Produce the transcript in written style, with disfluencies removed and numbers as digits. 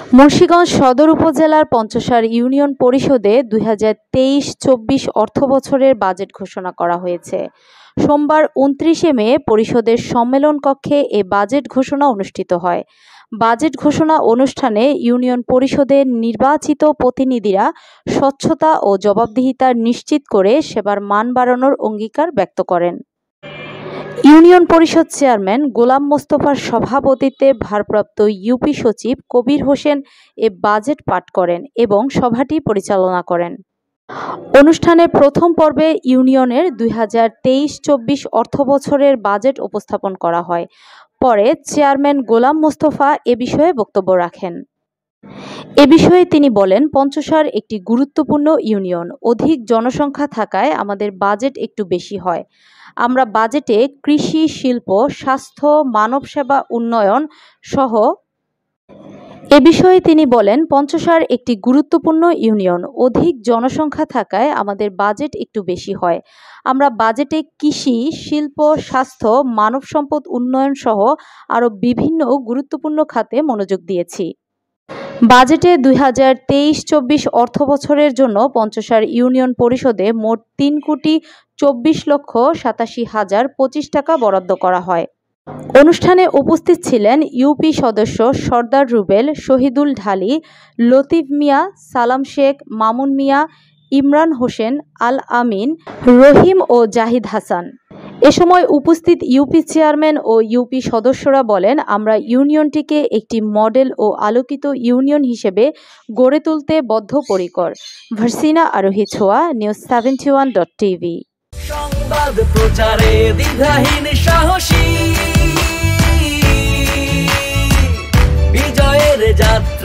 মুন্সিগঞ্জ সদর উপজেলার পঞ্চসার ইউনিয়ন পরিষদে 2023-24 অর্থবছরের বাজেট ঘোষণা করা হয়েছে। সোমবার 29 মে পরিষদের সম্মেলন কক্ষে এ বাজেট ঘোষণা অনুষ্ঠিত হয়। বাজেট ঘোষণা অনুষ্ঠানে ইউনিয়ন পরিষদের নির্বাচিত প্রতিনিধিরা স্বচ্ছতা ও জবাবদিহিতা নিশ্চিত করে সেবার মান বাড়ানোর অঙ্গীকার ব্যক্ত করেন। ইউনিয়ন পরিষদ চেয়ারম্যান গোলাম মোস্তফার সভাপতিত্বে ভারপ্রাপ্ত ইউপি সচিব কবির হোসেন এ বাজেট পাঠ করেন এবং সভাটি পরিচালনা করেন। অনুষ্ঠানে প্রথম পর্বে ইউনিয়নের 2023-24 অর্থবছরের বাজেট উপস্থাপন করা হয়। পরে চেয়ারম্যান গোলাম মোস্তফা এ বিষয়ে বক্তব্য রাখেন। এ বিষয়ে তিনি বলেন, পঞ্চসার একটি গুরুত্বপূর্ণ ইউনিয়ন। অধিক জনসংখ্যা থাকায় আমাদের বাজেট একটু বেশি হয়। আমরা বাজেটে কৃষি, শিল্প, স্বাস্থ্য, মানব সেবা উন্নয়ন সহ এ বিষয়ে তিনি বলেন, পঞ্চসার একটি গুরুত্বপূর্ণ ইউনিয়ন। অধিক জনসংখ্যা থাকায় আমাদের বাজেট একটু বেশি হয়। আমরা বাজেটে কৃষি, শিল্প, স্বাস্থ্য, মানব সম্পদ উন্নয়ন সহ আরও বিভিন্ন গুরুত্বপূর্ণ খাতে মনোযোগ দিয়েছি। বাজেটে 2023-24 অর্থবছরের জন্য পঞ্চসার ইউনিয়ন পরিষদে মোট 3,24,87,025 টাকা বরাদ্দ করা হয়। অনুষ্ঠানে উপস্থিত ছিলেন ইউপি সদস্য সর্দার রুবেল, শহীদুল ঢালী, লতিফ মিয়া, সালাম শেখ, মামুন মিয়া, ইমরান হোসেন, আল আমিন, রহিম ও জাহিদ হাসান। এ সময় উপস্থিত ইউপি চেয়ারম্যান ও ইউপি সদস্যরা বলেন, আমরা ইউনিয়নটিকে একটি মডেল ও আলোকিত ইউনিয়ন হিসেবে গড়ে তুলতে বদ্ধপরিকর। ভার্সিনা আরোহী ছোয়া, news71.tv। সংবাদ প্রচারে দ্বিধাহীন সাহসী বিজয়ের যাত্রা।